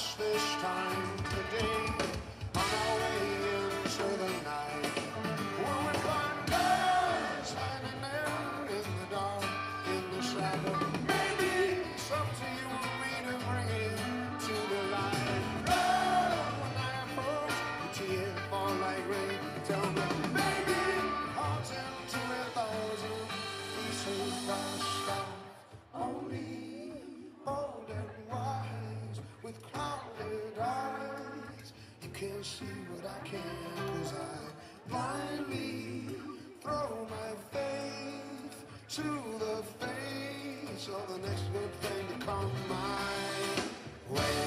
lost this time today on our way into the night. When we find us hiding there in the dark, in the shadow, maybe it's up to you and me to bring it to the light. Love, when I approach, the tears fall like rain. Tell me, baby, heart's into 1,000 pieces dashed off. Only old and wise with clouded eyes. You can't see what I can, 'cause I blindly throw my faith to the face of the next good thing to come my way.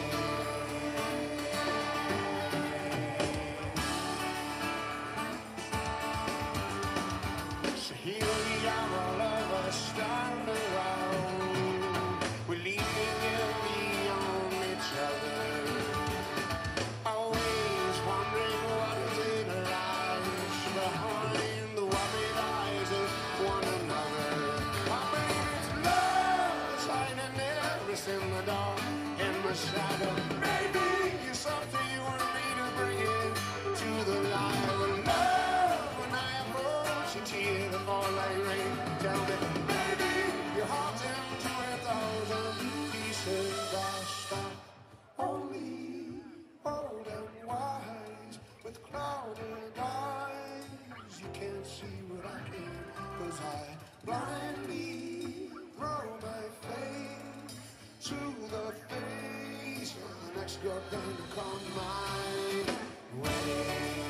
So here we are, all of us stand around. We're leaning heavy on each other, always wondering what is it lies behind the worried eyes of one another. I believe it's love that's hiding there, it's in the dark, in the shadow. Maybe it's up to you and me to bring it to the light. With love, when I approach, a tear that fall like rain. Tell me, baby, your heart's into 1,000 pieces dashed off. Only old and wise with clouded eyes. You can't see what I can, 'cause I blindly throw my faith to the face of the next good thing to come my way.